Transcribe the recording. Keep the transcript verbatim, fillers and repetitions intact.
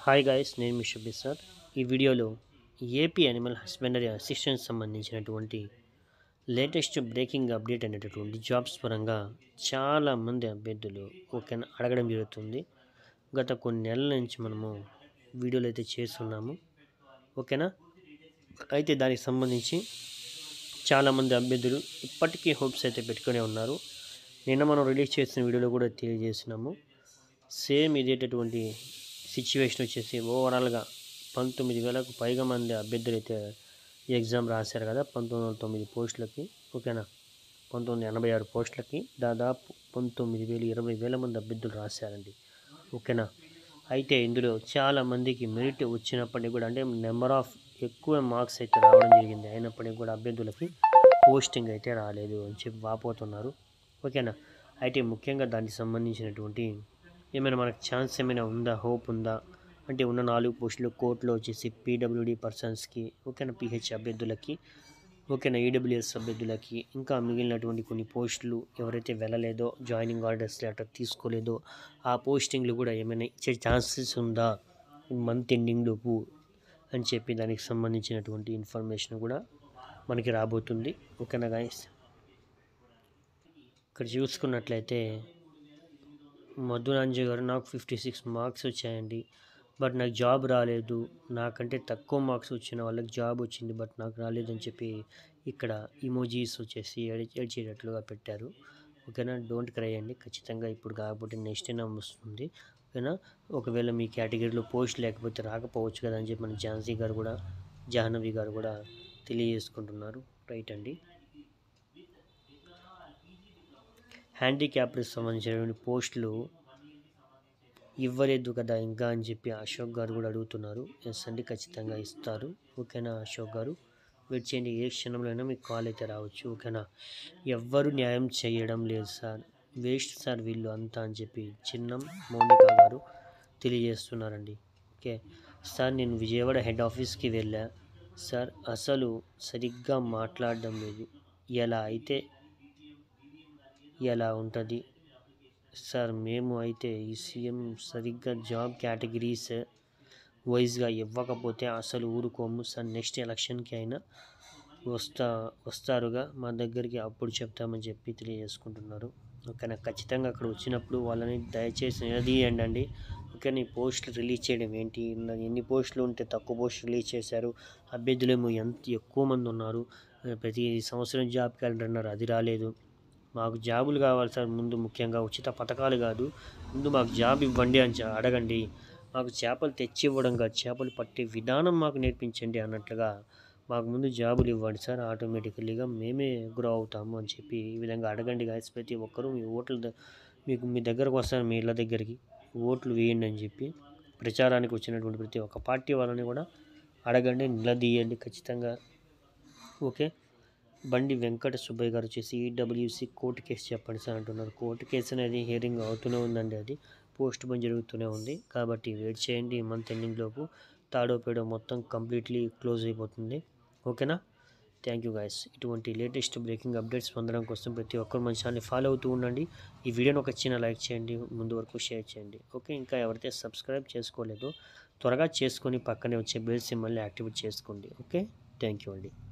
Hi guys, నేను మీ Shabbir sir. ఈ వీడియోలో ఏపీ యానిమల్ హస్బెండరీ అసిస్టెంట్ సంబంధించినటువంటి లేటెస్ట్ బ్రేకింగ్ అప్డేట్ అనేటటువంటి జాబ్స్ పరంగా చాలామంది అభ్యర్థులు ఓకేనా అడగడం జరుగుతుంది. గత కొన్ని నెలల నుంచి మనము వీడియోలు అయితే చేస్తున్నాము ఓకేనా. అయితే దానికి సంబంధించి చాలామంది అభ్యర్థులు ఇప్పటికీ హోప్స్ అయితే పెట్టుకునే ఉన్నారు. నిన్న మనం రిలీజ్ చేసిన వీడియోలో కూడా తెలియజేసినాము. సేమ్ ఇదేటటువంటి సిచ్యువేషన్ వచ్చేసి ఓవరాల్గా పంతొమ్మిది వేలకు పైగా మంది అభ్యర్థులు అయితే ఎగ్జామ్ రాశారు కదా, పంతొమ్మిది వందల తొమ్మిది పోస్టులకి ఓకేనా. పంతొమ్మిది ఎనభై ఆరు పోస్టులకి దాదాపు పంతొమ్మిది వేలు ఇరవై వేల మంది అభ్యర్థులు రాశారండి ఓకేనా. అయితే ఇందులో చాలామందికి మెరిట్ వచ్చినప్పటికీ కూడా అంటే నెంబర్ ఆఫ్ ఎక్కువ మార్క్స్ అయితే రావడం జరిగింది, అయినప్పటికీ కూడా అభ్యర్థులకి పోస్టింగ్ అయితే రాలేదు అని చెప్పి వాపోతున్నారు ఓకేనా. అయితే ముఖ్యంగా దానికి సంబంధించినటువంటి ఏమైనా మనకు ఛాన్స్ ఏమైనా ఉందా, హోప్ ఉందా అంటే ఉన్న నాలుగు పోస్టులు కోర్టులో వచ్చేసి పీడబ్ల్యూడీ పర్సన్స్కి ఓకేనా, పిహెచ్ అభ్యర్థులకి ఓకేనా, ఈడబ్ల్యూఎస్ అభ్యర్థులకి ఇంకా మిగిలినటువంటి కొన్ని పోస్టులు ఎవరైతే వెళ్ళలేదో, జాయినింగ్ ఆర్డర్స్ లెటర్ తీసుకోలేదో ఆ పోస్టింగ్లు కూడా ఏమైనా ఇచ్చే ఛాన్సెస్ ఉందా మంత్ ఎండింగ్ లోపు అని చెప్పి దానికి సంబంధించినటువంటి ఇన్ఫర్మేషన్ కూడా మనకి రాబోతుంది ఓకేనా గాయస్. ఇక్కడ చూసుకున్నట్లయితే మధురాంజయ్ గారు, నాకు ఫిఫ్టీ సిక్స్ మార్క్స్ వచ్చాయండి, బట్ నాకు జాబ్ రాలేదు. నాకంటే తక్కువ మార్క్స్ వచ్చిన వాళ్ళకి జాబ్ వచ్చింది, బట్ నాకు రాలేదని చెప్పి ఇక్కడ ఇమోజీస్ వచ్చేసి ఏడి ఏడ్చేటట్లుగా పెట్టారు ఓకేనా. డోంట్ క్రై అండి, ఖచ్చితంగా ఇప్పుడు కాకపోతే నెక్స్ట్ అయినా వస్తుంది ఓకేనా. ఒకవేళ మీ కేటగిరీలో పోస్ట్ లేకపోతే రాకపోవచ్చు కదా అని చెప్పి మన ఝాన్సీ గారు కూడా జాహ్నవి గారు కూడా తెలియజేసుకుంటున్నారు. రైట్ అండి. హ్యాండిక్యాప్కి సంబంధించినటువంటి పోస్టులు ఇవ్వలేదు కదా ఇంకా అని చెప్పి అశోక్ గారు కూడా అడుగుతున్నారు. ఎస్ అండి, ఖచ్చితంగా ఇస్తారు ఓకేనా. అశోక్ గారు వెయిట్ చేయండి, ఏ క్షణంలో అయినా మీకు కాల్ అయితే రావచ్చు ఓకేనా. ఎవ్వరు న్యాయం చేయడం లేదు సార్, వేస్ట్ సార్ వీళ్ళు అంతా అని చెప్పి చిన్నం మౌనిక గారు తెలియజేస్తున్నారండి. ఓకే సార్, నేను విజయవాడ హెడ్ ఆఫీస్కి వెళ్ళా సార్, అసలు సరిగ్గా మాట్లాడడం లేదు, ఎలా అయితే ఎలా ఉంటుంది సార్. మేము అయితే ఈ సీఎం సరిగ్గా జాబ్ కేటగిరీస్ వైజ్గా ఇవ్వకపోతే అసలు ఊరుకోము సార్, నెక్స్ట్ ఎలక్షన్కి అయినా వస్తా వస్తారుగా మా దగ్గరికి, అప్పుడు చెప్తామని చెప్పి తెలియజేసుకుంటున్నారు ఓకేనా. ఖచ్చితంగా అక్కడ వచ్చినప్పుడు వాళ్ళని దయచేసి నిలదీయండి అండి ఓకేనా. ఈ పోస్టులు రిలీజ్ చేయడం ఏంటి, ఎన్ని పోస్టులు ఉంటే తక్కువ పోస్టులు రిలీజ్ చేశారు, అభ్యర్థులేమో ఎంత ఎక్కువ మంది ఉన్నారు, ప్రతి సంవత్సరం జాబ్ క్యాలెండర్ అన్నారు అది రాలేదు. మాకు జాబులు కావాలి సార్, ముందు ముఖ్యంగా ఉచిత పథకాలు కాదు, ముందు మాకు జాబ్ ఇవ్వండి అని అడగండి, మాకు చేపలు తెచ్చి ఇవ్వడం కాదు, చేపలు పట్టే విధానం మాకు నేర్పించండి అన్నట్లుగా మాకు ముందు జాబులు ఇవ్వండి సార్, ఆటోమేటికల్లీగా మేమే గ్రో అవుతాము అని చెప్పి ఈ విధంగా అడగండి గాయస్. ప్రతి ఒక్కరూ మీ ఓట్లు మీకు మీ దగ్గరకు వస్తారు, మీ ఇళ్ళ దగ్గరికి ఓట్లు వేయండి అని చెప్పి ప్రచారానికి వచ్చినటువంటి ప్రతి ఒక్క పార్టీ వాళ్ళని కూడా అడగండి, నిలదీయండి ఖచ్చితంగా ఓకే. బండి వెంకట సుబ్బయ్య గారు వచ్చేసి ఈడబ్ల్యూసి కోర్టు కేసు చెప్పండి సార్ అంటున్నారు. కోర్టు కేసు అనేది హియరింగ్ అవుతూనే ఉందండి, అది పోస్ట్ పోన్ జరుగుతూనే ఉంది కాబట్టి వెయిట్ చేయండి. ఈ మంత్ ఎండింగ్ లోపు తాడో పేడో మొత్తం కంప్లీట్లీ క్లోజ్ అయిపోతుంది ఓకేనా. Thank you guys. ఇటువంటి లేటెస్ట్ బ్రేకింగ్ అప్డేట్స్ పొందడం కోసం ప్రతి ఒక్కరు మన ఛానల్ని ఫాలో అవుతూ ఉండండి. ఈ వీడియోని ఒక చిన్న లైక్ చేయండి, ముందు వరకు షేర్ చేయండి ఓకే. ఇంకా ఎవరైతే సబ్స్క్రైబ్ చేసుకోలేదో త్వరగా చేసుకొని పక్కనే వచ్చే బెల్ సింబల్ని యాక్టివేట్ చేసుకోండి ఓకే. థ్యాంక్ యూ అండి.